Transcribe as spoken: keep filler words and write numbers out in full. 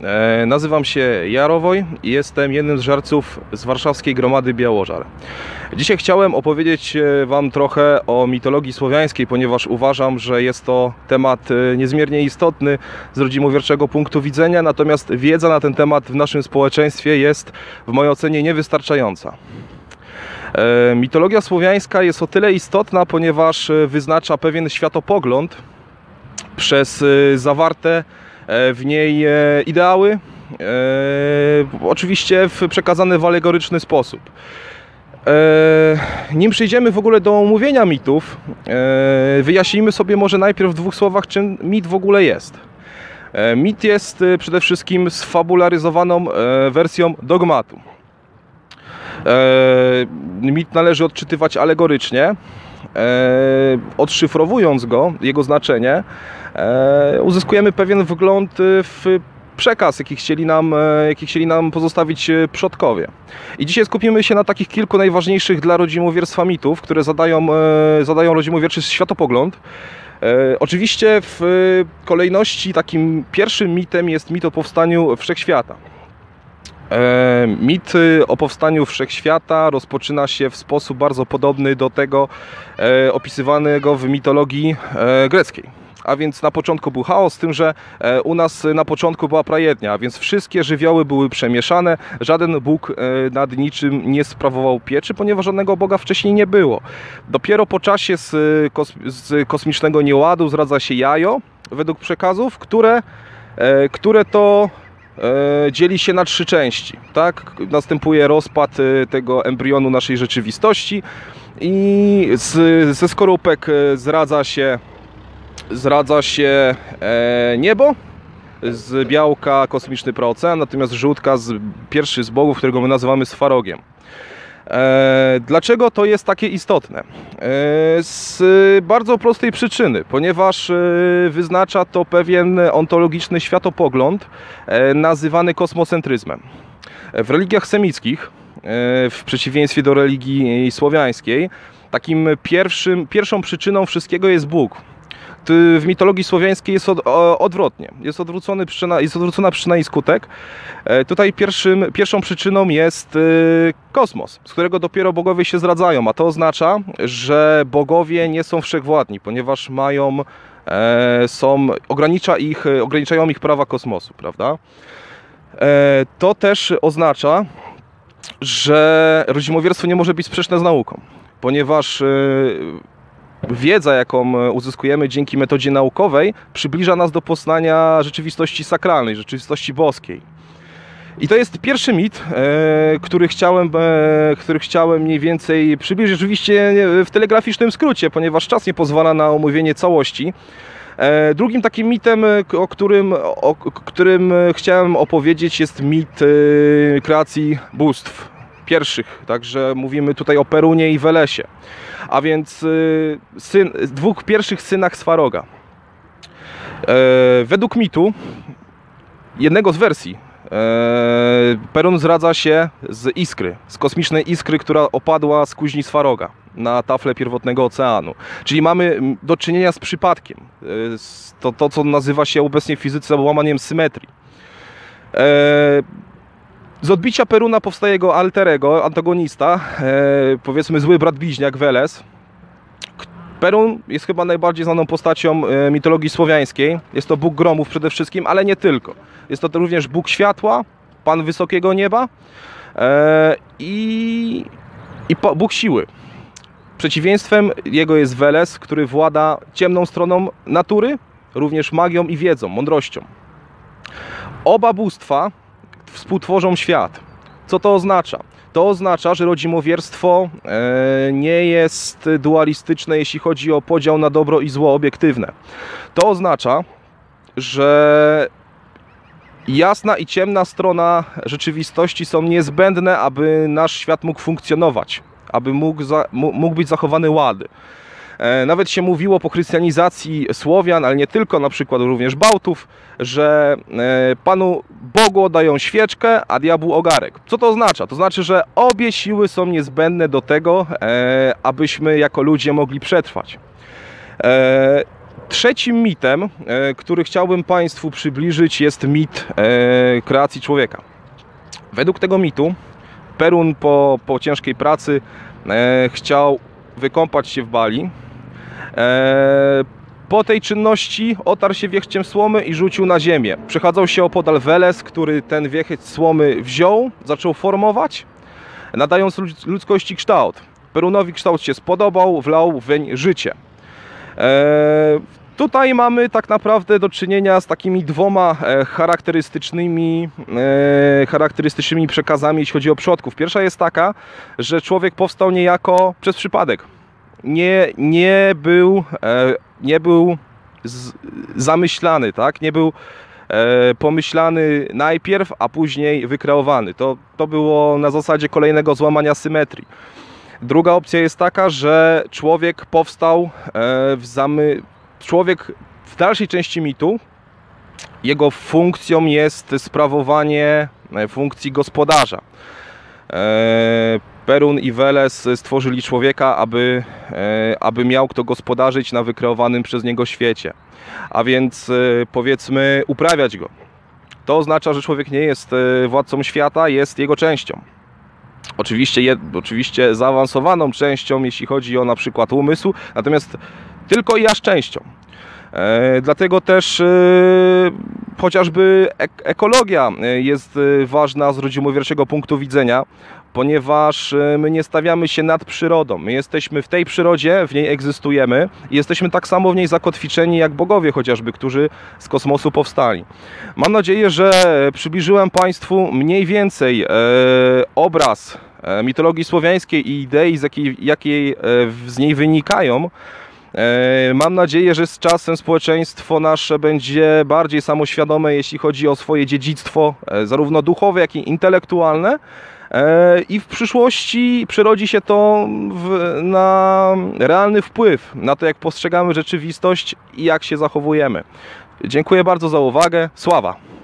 E, nazywam się Jarowoj i jestem jednym z żarców z warszawskiej gromady Białożar. Dzisiaj chciałem opowiedzieć Wam trochę o mitologii słowiańskiej, ponieważ uważam, że jest to temat niezmiernie istotny z rodzimowierczego punktu widzenia, natomiast wiedza na ten temat w naszym społeczeństwie jest w mojej ocenie niewystarczająca. E, mitologia słowiańska jest o tyle istotna, ponieważ wyznacza pewien światopogląd przez zawarte w niej ideały, e, oczywiście w przekazany w alegoryczny sposób. E, nim przejdziemy w ogóle do omówienia mitów, e, wyjaśnijmy sobie może najpierw w dwóch słowach, czym mit w ogóle jest. E, mit jest przede wszystkim sfabularyzowaną e, wersją dogmatu. E, mit należy odczytywać alegorycznie, e, odszyfrowując go, jego znaczenie, e, uzyskujemy pewien wgląd w przekaz, jaki chcieli nam, jaki chcieli nam pozostawić przodkowie. I dzisiaj skupimy się na takich kilku najważniejszych dla rodzimowierstwa mitów, które zadają, e, zadają rodzimowierczy światopogląd. E, oczywiście w kolejności takim pierwszym mitem jest mit o powstaniu wszechświata. E, mit o powstaniu wszechświata rozpoczyna się w sposób bardzo podobny do tego e, opisywanego w mitologii e, greckiej. A więc na początku był chaos, z tym, że e, u nas na początku była prajednia, a więc wszystkie żywioły były przemieszane, żaden Bóg e, nad niczym nie sprawował pieczy, ponieważ żadnego Boga wcześniej nie było. Dopiero po czasie z, kos z kosmicznego nieładu zradza się jajo, według przekazów, które, e, które to E, dzieli się na trzy części. Tak? Następuje rozpad e, tego embrionu naszej rzeczywistości i z, ze skorupek e, zradza się, zradza się e, niebo, z białka kosmiczny praocean, natomiast z żółtka z, pierwszy z bogów, którego my nazywamy Sfarogiem. E, dlaczego to jest takie istotne? E, z bardzo prostej przyczyny, ponieważ e, wyznacza to pewien ontologiczny światopogląd e, nazywany kosmocentryzmem. W religiach semickich, e, w przeciwieństwie do religii słowiańskiej, takim pierwszym, pierwszą przyczyną wszystkiego jest Bóg. W mitologii słowiańskiej jest od, o, odwrotnie. Jest, odwrócony przyczyna, jest odwrócona przyczyna i skutek. E, tutaj pierwszym, pierwszą przyczyną jest e, kosmos, z którego dopiero bogowie się zradzają, a to oznacza, że bogowie nie są wszechwładni, ponieważ mają, e, są, ogranicza ich, ograniczają ich prawa kosmosu, prawda? E, to też oznacza, że rodzimowierstwo nie może być sprzeczne z nauką, ponieważ e, wiedza, jaką uzyskujemy dzięki metodzie naukowej, przybliża nas do poznania rzeczywistości sakralnej, rzeczywistości boskiej. I to jest pierwszy mit, e, który, chciałem, e, który chciałem mniej więcej przybliżyć, oczywiście w telegraficznym skrócie, ponieważ czas nie pozwala na omówienie całości. E, drugim takim mitem, o którym, o którym chciałem opowiedzieć, jest mit e, kreacji bóstw pierwszych, także mówimy tutaj o Perunie i Welesie, a więc y, syn, dwóch pierwszych synach Sfaroga. E, według mitu, jednego z wersji, e, Perun zradza się z iskry, z kosmicznej iskry, która opadła z kuźni Sfaroga na taflę pierwotnego oceanu. Czyli mamy do czynienia z przypadkiem, e, to, to co nazywa się obecnie w fizyce łamaniem symetrii. E, Z odbicia Peruna powstaje jego alterego, antagonista, e, powiedzmy zły brat bliźniak Weles. Perun jest chyba najbardziej znaną postacią e, mitologii słowiańskiej. Jest to Bóg gromów przede wszystkim, ale nie tylko. Jest to również Bóg światła, Pan wysokiego nieba e, i, i Bóg siły. Przeciwieństwem jego jest Weles, który włada ciemną stroną natury, również magią i wiedzą, mądrością. Oba bóstwa współtworzą świat. Co to oznacza? To oznacza, że rodzimowierstwo e, nie jest dualistyczne, jeśli chodzi o podział na dobro i zło obiektywne. To oznacza, że jasna i ciemna strona rzeczywistości są niezbędne, aby nasz świat mógł funkcjonować, aby mógł, za, mógł być zachowany ład. Nawet się mówiło po chrystianizacji Słowian, ale nie tylko, na przykład również Bałtów, że Panu Bogu oddają świeczkę, a diabłu ogarek. Co to oznacza? To znaczy, że obie siły są niezbędne do tego, abyśmy jako ludzie mogli przetrwać. Trzecim mitem, e, który chciałbym Państwu przybliżyć, jest mit e, kreacji człowieka. Według tego mitu Perun po, po ciężkiej pracy e, chciał wykąpać się w Bali. E, po tej czynności otarł się wiechciem słomy i rzucił na ziemię. Przechadzał się opodal Weles, który ten wiecheć słomy wziął, zaczął formować, nadając ludzkości kształt. Perunowi kształt się spodobał, wlał weń życie. E, tutaj mamy tak naprawdę do czynienia z takimi dwoma e, charakterystycznymi, e, charakterystycznymi przekazami, jeśli chodzi o przodków. Pierwsza jest taka, że człowiek powstał niejako przez przypadek. Nie, nie był, e, nie był z, zamyślany, tak? Nie był e, pomyślany najpierw, a później wykreowany. To, to było na zasadzie kolejnego złamania symetrii. Druga opcja jest taka, że człowiek powstał w zamy... Człowiek w dalszej części mitu, jego funkcją jest sprawowanie funkcji gospodarza. Perun i Weles stworzyli człowieka, aby, aby miał kto gospodarzyć na wykreowanym przez niego świecie. A więc powiedzmy uprawiać go. To oznacza, że człowiek nie jest władcą świata, jest jego częścią. Oczywiście, jed, oczywiście zaawansowaną częścią, jeśli chodzi o na przykład umysł, natomiast tylko i aż częścią. E, dlatego też e, chociażby ek ekologia jest ważna z rodzimowierczego punktu widzenia, ponieważ my nie stawiamy się nad przyrodą. My jesteśmy w tej przyrodzie, w niej egzystujemy i jesteśmy tak samo w niej zakotwiczeni jak bogowie chociażby, którzy z kosmosu powstali. Mam nadzieję, że przybliżyłem Państwu mniej więcej e, obraz e, mitologii słowiańskiej i idei, z jakiej, jakiej e, z niej wynikają. E, mam nadzieję, że z czasem społeczeństwo nasze będzie bardziej samoświadome, jeśli chodzi o swoje dziedzictwo, e, zarówno duchowe, jak i intelektualne. I w przyszłości przerodzi się to w, na realny wpływ na to, jak postrzegamy rzeczywistość i jak się zachowujemy. Dziękuję bardzo za uwagę. Sława!